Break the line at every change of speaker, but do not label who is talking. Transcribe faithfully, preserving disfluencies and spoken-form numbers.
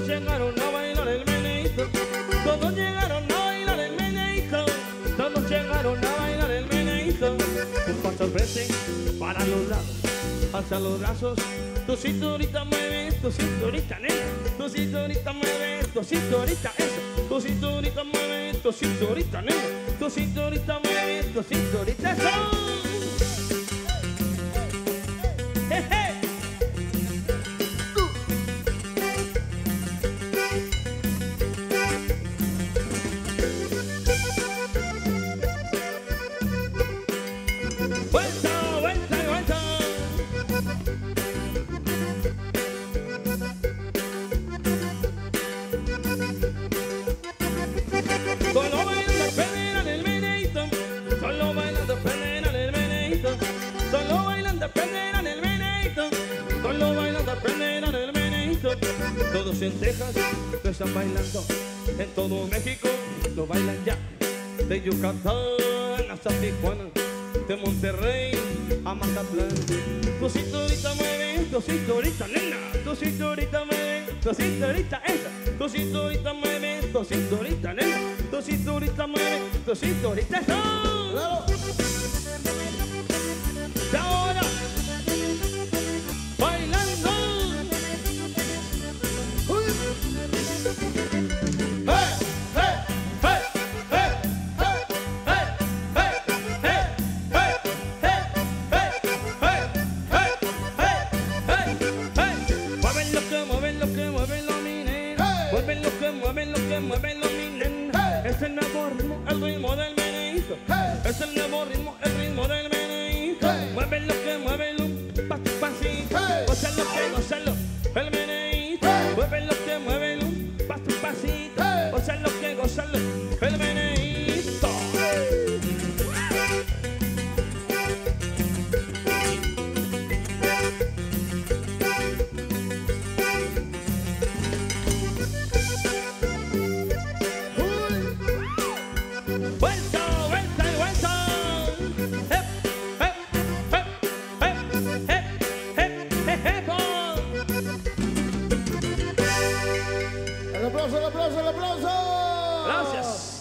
Todos llegaron a bailar el meneíto. Todos llegaron a bailar el meneíto. Todos llegaron a bailar el meneíto. Un paso al frente, para los lados, hacia los brazos. Tu cinturita mueve, tu cinturita nena. Tu cinturita mueve, tu cinturita eso. Tu cinturita mueve, tu cinturita nena. Tu cinturita mueve, tu cinturita eso. Jeje. Vuelta, vuelta y vuelta. Solo bailando pelean el meneíto. Solo bailando pelean el meneíto. Solo bailando pelean el meneíto. Solo bailando pelean el meneíto. Todos en Texas lo están bailando. En todo México lo bailan ya. De Yucatán hasta Tijuana. De Monterrey a Mazatlán. Tu cinturita mueve, tu cinturita nena. Tu cinturita mueve, tu cinturita esa. Tu cinturita mueve, tu cinturita nena. Tu cinturita mueve, tu cinturita esa.
¡Claro!
Y ahora, bailando.
¡Uy!
Mueven lo que mueven lo que mueven los niños. Es el nuevo ritmo, el ritmo del meneíto. Es el nuevo ritmo, el ritmo del meneíto. Mueven lo que mueven un pa pasito. Gózalo que gózalo el meneíto. Mueven lo que mueven un pa pasito. Gózalo que gózalo el meneíto. Vuelta, vuelta y vuelta. Hep, hep, hep, hep, hep, hep, hep, hep.
¡El aplauso, el aplauso, el aplauso!
Gracias.